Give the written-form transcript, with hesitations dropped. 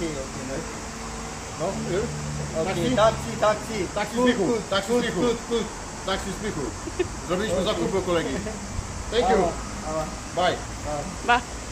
No, taksi Zbychu. Zrobiliśmy zakupy u kolegi. Thank you. Bye. Ba.